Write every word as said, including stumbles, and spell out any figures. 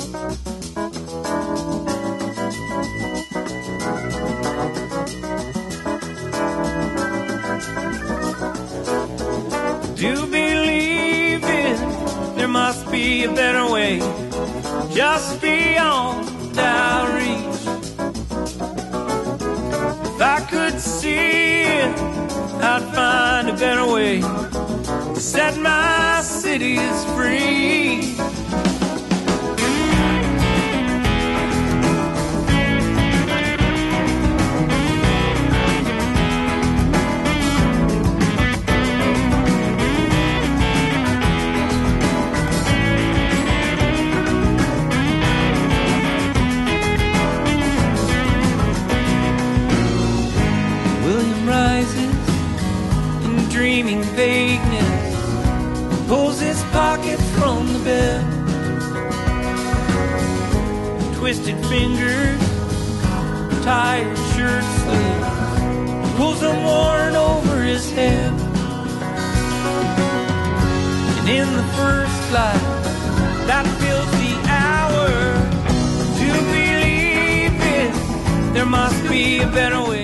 Do believe it, there must be a better way, just beyond our reach. If I could see it, I'd find a better way to set my cities free. Dreaming vagueness, pulls his pocket from the bed. Twisted fingers, tired shirt sleeves, pulls them worn over his head. And in the first light that fills the hour, to believe it, there must be a better way.